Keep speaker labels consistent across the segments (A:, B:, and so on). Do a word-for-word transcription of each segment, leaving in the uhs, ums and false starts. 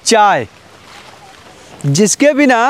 A: चाय, जिसके बिना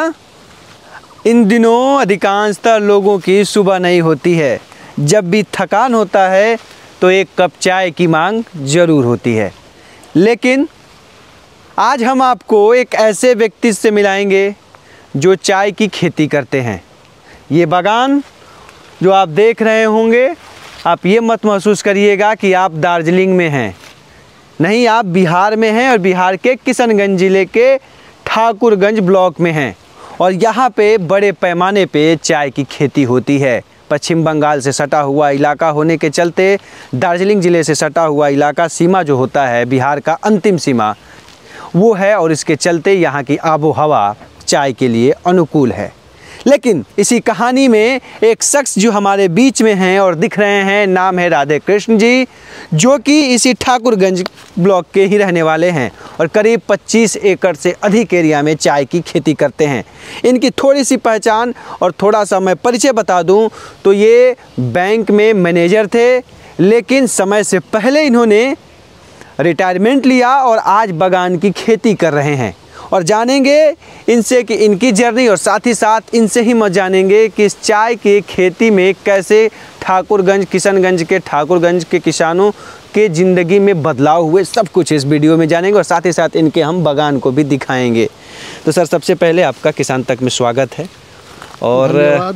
A: इन दिनों अधिकांशतः लोगों की सुबह नहीं होती है। जब भी थकान होता है तो एक कप चाय की मांग ज़रूर होती है। लेकिन आज हम आपको एक ऐसे व्यक्ति से मिलाएंगे जो चाय की खेती करते हैं। ये बागान जो आप देख रहे होंगे, आप ये मत महसूस करिएगा कि आप दार्जिलिंग में हैं। नहीं, आप बिहार में हैं और बिहार के किशनगंज ज़िले के ठाकुरगंज ब्लॉक में हैं। और यहाँ पे बड़े पैमाने पे चाय की खेती होती है। पश्चिम बंगाल से सटा हुआ इलाका होने के चलते दार्जिलिंग ज़िले से सटा हुआ इलाका सीमा जो होता है बिहार का अंतिम सीमा वो है, और इसके चलते यहाँ की आबो हवा चाय के लिए अनुकूल है। लेकिन इसी कहानी में एक शख्स जो हमारे बीच में हैं और दिख रहे हैं, नाम है राधे कृष्ण जी, जो कि इसी ठाकुरगंज ब्लॉक के ही रहने वाले हैं और करीब पच्चीस एकड़ से अधिक एरिया में चाय की खेती करते हैं। इनकी थोड़ी सी पहचान और थोड़ा सा मैं परिचय बता दूं तो ये बैंक में मैनेजर थे, लेकिन समय से पहले इन्होंने रिटायरमेंट लिया और आज बागान की खेती कर रहे हैं। और जानेंगे इनसे कि इनकी जर्नी, और साथ ही साथ इनसे ही मत जानेंगे कि इस चाय की खेती में कैसे ठाकुरगंज किशनगंज के ठाकुरगंज के किसानों के ज़िंदगी में बदलाव हुए। सब कुछ इस वीडियो में जानेंगे और साथ ही साथ इनके हम बागान को भी दिखाएंगे। तो सर, सबसे पहले आपका किसान तक में स्वागत है। और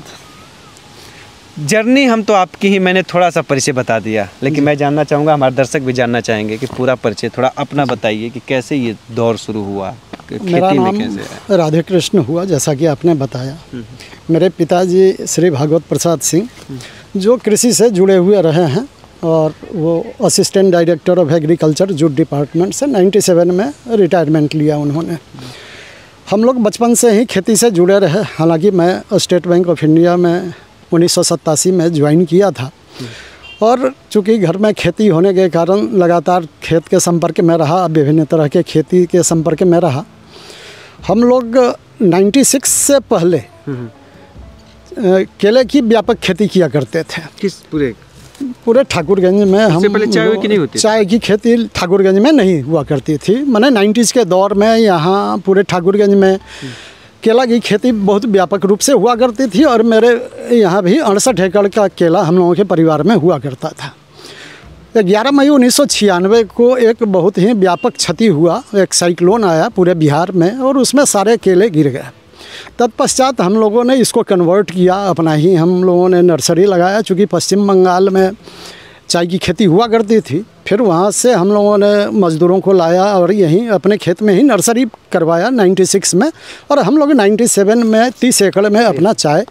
A: जर्नी हम तो आपकी ही, मैंने थोड़ा सा परिचय बता दिया, लेकिन मैं जानना चाहूँगा, हमारे दर्शक भी जानना चाहेंगे कि पूरा परिचय थोड़ा अपना बताइए कि कैसे ये दौर शुरू हुआ, खेती
B: मेरा
A: में
B: नाम
A: कैसे
B: राधे कृष्ण हुआ, जैसा कि आपने बताया। मेरे पिताजी श्री भागवत प्रसाद सिंह जो कृषि से जुड़े हुए रहे हैं और वो assistant director of agriculture jute department से सत्तानवे में रिटायरमेंट लिया उन्होंने। हम लोग बचपन से ही खेती से जुड़े रहे। हालांकि मैं स्टेट बैंक ऑफ इंडिया में उन्नीस सौ सत्तासी में ज्वाइन किया था और चूँकि घर में खेती होने के कारण लगातार खेत के संपर्क में रहा, विभिन्न तरह के खेती के संपर्क में रहा। हम लोग छियानवे से पहले केले की व्यापक खेती किया करते थे।
A: किस पूरे
B: पूरे ठाकुरगंज में हम
A: पहले चाय की नहीं होती?
B: चाय की खेती ठाकुरगंज में नहीं हुआ करती थी। मैंने नाइन्टीज़ के दौर में यहाँ पूरे ठाकुरगंज में केला की खेती बहुत व्यापक रूप से हुआ करती थी और मेरे यहाँ भी अड़सठ एकड़ का केला हम लोगों के परिवार में हुआ करता था। ग्यारह मई उन्नीस सौ छियानवे को एक बहुत ही व्यापक क्षति हुआ, एक साइक्लोन आया पूरे बिहार में और उसमें सारे केले गिर गए। तत्पश्चात हम लोगों ने इसको कन्वर्ट किया, अपना ही हम लोगों ने नर्सरी लगाया। चूँकि पश्चिम बंगाल में चाय की खेती हुआ करती थी, फिर वहाँ से हम लोगों ने मज़दूरों को लाया और यहीं अपने खेत में ही नर्सरी करवाया छियानवे में। और हम लोग सत्तानवे में तीस एकड़ में अपना चाय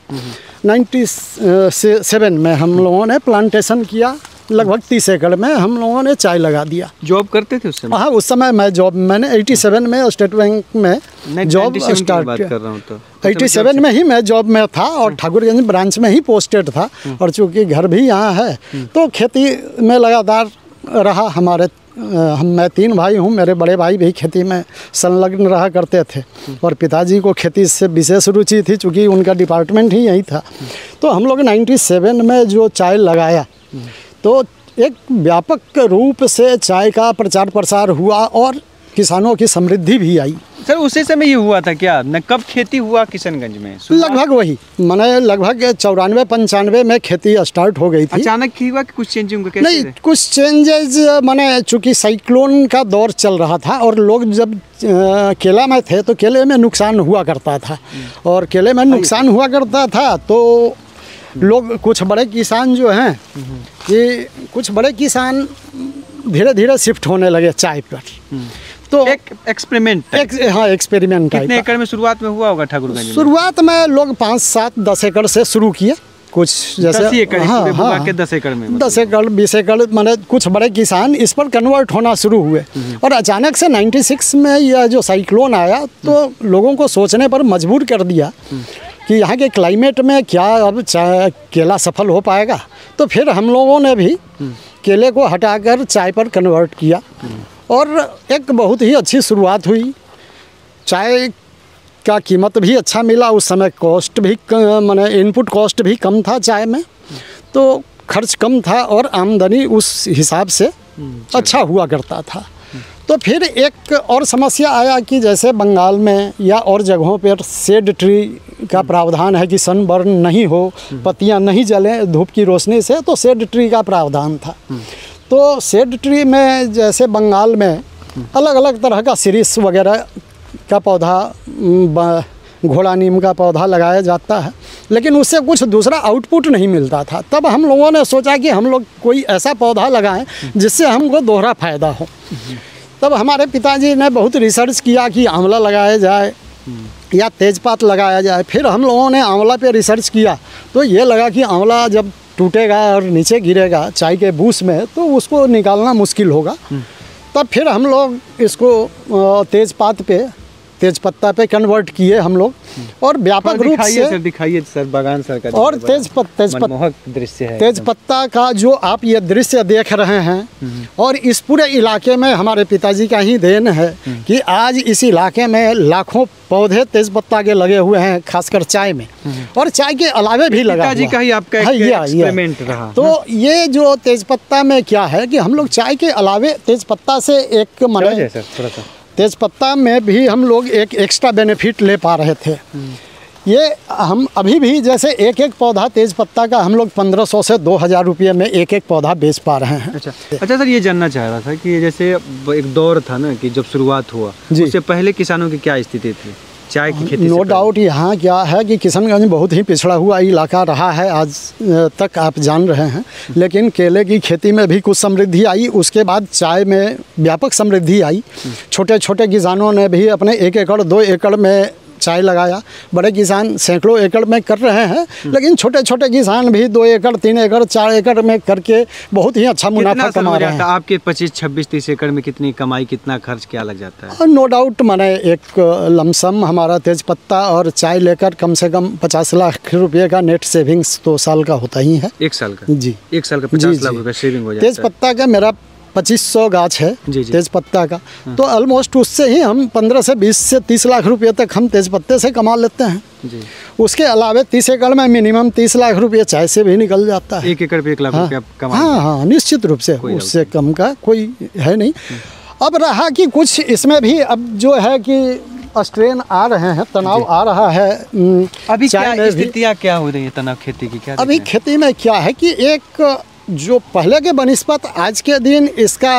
B: सत्तानवे में हम लोगों ने प्लांटेशन किया। लगभग तीस एकड़ में हम लोगों ने चाय लगा दिया।
A: जॉब करते थे उस समय?
B: हाँ, उस समय मैं जॉब मैंने सत्तासी में स्टेट बैंक में जॉब स्टार्ट
A: कर रहा हूँ तो
B: सत्तासी में ही मैं जॉब में था और ठाकुरगंज ब्रांच में ही पोस्टेड था। और चूँकि घर भी यहाँ है तो खेती में लगातार रहा। हमारे हम मैं तीन भाई हूँ, मेरे बड़े भाई भी खेती में संलग्न रहा करते थे और पिताजी को खेती से विशेष रुचि थी, चूँकि उनका डिपार्टमेंट ही यही था। तो हम लोग सत्तानवे में जो चाय लगाया तो एक व्यापक रूप से चाय का प्रचार प्रसार हुआ और किसानों की समृद्धि भी आई।
A: सर, उसी समय ये हुआ था क्या? न कब खेती हुआ किशनगंज में?
B: लगभग वही, मैंने लगभग चौरानवे पंचानवे में खेती स्टार्ट हो गई थी।
A: अचानक ही हुआ कि कुछ चेंजिंग?
B: नहीं, कुछ चेंजेस मैंने, चूँकि साइक्लोन का दौर चल रहा था और लोग जब केला में थे तो केले में नुकसान हुआ करता था और केले में नुकसान हुआ करता था तो लोग, कुछ बड़े किसान जो हैं कि कुछ बड़े किसान धीरे धीरे शिफ्ट होने लगे चाय पर। तो
A: एक एक्सपेरिमेंट
B: एक, हाँ एक्सपेरिमेंट।
A: कितने एकड़ में शुरुआत में हुआ होगा ठाकुरगंज में?
B: शुरुआत में लोग पाँच सात दस एकड़ से शुरू किए। कुछ जैसे
A: एकड़, हाँ, हाँ, के दस एकड़ में
B: दस एकड़ बीस एकड़ मैंने कुछ बड़े किसान इस पर कन्वर्ट होना शुरू हुए। और अचानक से छियानवे में यह जो साइक्लोन आया तो लोगों को सोचने पर मजबूर कर दिया कि यहाँ के क्लाइमेट में क्या अब चाय केला सफल हो पाएगा। तो फिर हम लोगों ने भी केले को हटाकर चाय पर कन्वर्ट किया और एक बहुत ही अच्छी शुरुआत हुई। चाय का कीमत भी अच्छा मिला। उस समय कॉस्ट भी, माने इनपुट कॉस्ट भी कम था चाय में, तो खर्च कम था और आमदनी उस हिसाब से अच्छा हुआ करता था। तो फिर एक और समस्या आया कि जैसे बंगाल में या और जगहों पर शेड ट्री का प्रावधान है कि सनबर्न नहीं हो, पत्तियां नहीं जलें धूप की रोशनी से, तो शेड ट्री का प्रावधान था। तो शेड ट्री में जैसे बंगाल में अलग अलग तरह का सिरिस वगैरह का पौधा, घोड़ा नीम का पौधा लगाया जाता है, लेकिन उससे कुछ दूसरा आउटपुट नहीं मिलता था। तब हम लोगों ने सोचा कि हम लोग कोई ऐसा पौधा लगाएं जिससे हमको दोहरा फ़ायदा हो। तब हमारे पिताजी ने बहुत रिसर्च किया कि आंवला लगाया जाए या तेज़पात लगाया जाए। फिर हम लोगों ने आंवला पे रिसर्च किया तो ये लगा कि आंवला जब टूटेगा और नीचे गिरेगा चाय के बूस में तो उसको निकालना मुश्किल होगा। तब फिर हम लोग इसको तेज़पात पे तेज़पत्ता पे कन्वर्ट किए हम लोग, और व्यापक रूप से
A: सर दिखाइए सर बागान सर का।
B: और तेज़पत्ता तेज़पत्ता
A: दृश्य है,
B: तेज़पत्ता का जो आप ये दृश्य देख रहे हैं, और इस पूरे इलाके में हमारे पिताजी का ही देन है कि आज इस इलाके में लाखों पौधे तेज़पत्ता के लगे हुए हैं, खासकर चाय में, और चाय के अलावे भी लगा
A: पिताजी का ही आपका एक्सपेरिमेंट रहा।
B: तो ये जो तेज़पत्ता में क्या है कि हम लोग चाय के अलावे तेज़पत्ता से एक मने
A: थोड़ा सा
B: तेज़पत्ता में भी हम लोग एक एक्स्ट्रा बेनिफिट ले पा रहे थे। ये हम अभी भी जैसे एक एक पौधा तेज़पत्ता का हम लोग पंद्रह सौ से दो हज़ार रुपये में एक एक पौधा बेच पा रहे हैं।
A: अच्छा अच्छा सर, ये जानना चाह रहा था कि जैसे एक दौर था ना कि जब शुरुआत हुआ, उससे पहले किसानों की क्या स्थिति थी चाय की खेती?
B: नो डाउट यहाँ क्या है कि किशनगंज बहुत ही पिछड़ा हुआ इलाका रहा है आज तक, आप जान रहे हैं। लेकिन केले की खेती में भी कुछ समृद्धि आई, उसके बाद चाय में व्यापक समृद्धि आई। छोटे छोटे किसानों ने भी अपने एक एकड़ दो एकड़ में चाय लगाया। बड़े किसान सैकड़ों एकड़ में कर रहे हैं, लेकिन छोटे छोटे किसान भी दो एकड़ तीन एकड़ चार एकड़ में करके बहुत ही अच्छा मुनाफा कमा रहे हैं।
A: आपके पच्चीस छब्बीस तीस एकड़ में कितनी कमाई, कितना खर्च क्या लग जाता है?
B: नो डाउट माने एक लमसम हमारा तेज़पत्ता और चाय लेकर कम से कम पचास लाख रुपये का नेट सेविंग्स तो साल का होता ही है।
A: एक साल का?
B: जी,
A: एक साल का पचास लाख रुपये सेविंग हो जाता है।
B: तेज़पत्ता का मेरा पच्चीस सौ गाछ है तेज़पत्ता का, तो ऑलमोस्ट उससे ही हम पंद्रह से बीस से तीस लाख रुपए तक हम तेज़पत्ते से कमा लेते हैं जी। उसके अलावे तीस एकड़ में मिनिमम तीस लाख रुपए चाय से भी निकल जाता है।
A: एक एकड़ पे एक लाख
B: हाँ,
A: रुपये कमा?
B: हाँ हाँ निश्चित रूप से, उससे कम का कोई है नहीं। अब रहा कि कुछ इसमें भी अब जो है कि स्ट्रेन आ रहे हैं, तनाव आ रहा है।
A: अभी क्या स्थितियाँ क्या हो रही है तनाव खेती की? क्या
B: अभी खेती में क्या है कि एक जो पहले के बनिस्पत आज के दिन इसका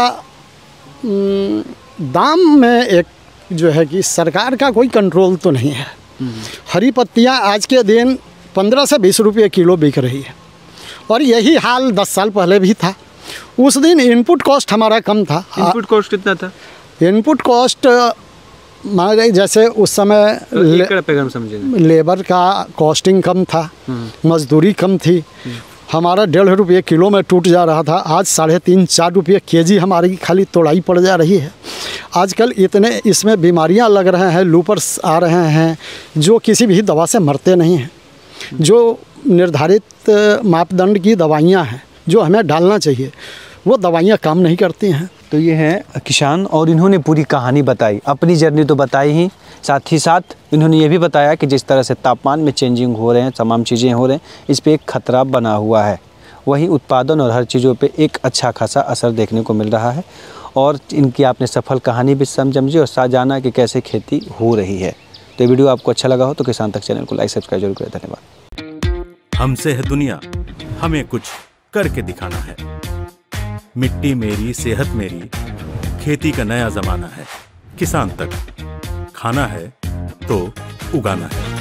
B: दाम में एक जो है कि सरकार का कोई कंट्रोल तो नहीं है। हरी पत्तियां आज के दिन पंद्रह से बीस रुपये किलो बिक रही है, और यही हाल दस साल पहले भी था। उस दिन इनपुट कॉस्ट हमारा कम था।
A: इनपुट कॉस्ट कितना था?
B: इनपुट कॉस्ट हमारे जैसे उस समय
A: ले,
B: लेबर का कॉस्टिंग कम था, मजदूरी कम थी। हमारा डेढ़ रुपये किलो में टूट जा रहा था, आज साढ़े तीन चार रुपये के जी हमारी खाली तोड़ाई पड़ जा रही है। आजकल इतने इसमें बीमारियां लग रहे हैं, लूपर्स आ रहे हैं जो किसी भी दवा से मरते नहीं हैं। जो निर्धारित मापदंड की दवाइयां हैं जो हमें डालना चाहिए, वो दवाइयां काम नहीं करती हैं।
A: तो ये हैं किसान, और इन्होंने पूरी कहानी बताई, अपनी जर्नी तो बताई ही, साथ ही साथ इन्होंने ये भी बताया कि जिस तरह से तापमान में चेंजिंग हो रहे हैं, तमाम चीज़ें हो रहे हैं, इस पे एक खतरा बना हुआ है। वहीं उत्पादन और हर चीज़ों पे एक अच्छा खासा असर देखने को मिल रहा है, और इनकी आपने सफल कहानी भी समझी और साथ जाना कि कैसे खेती हो रही है। तो वीडियो आपको अच्छा लगा हो तो किसान तक चैनल को लाइक सब्सक्राइब जरूर करें। धन्यवाद।
C: हमसे है दुनिया, हमें कुछ करके दिखाना है। मिट्टी मेरी, सेहत मेरी, खेती का नया जमाना है। किसान तक खाना है तो उगाना है।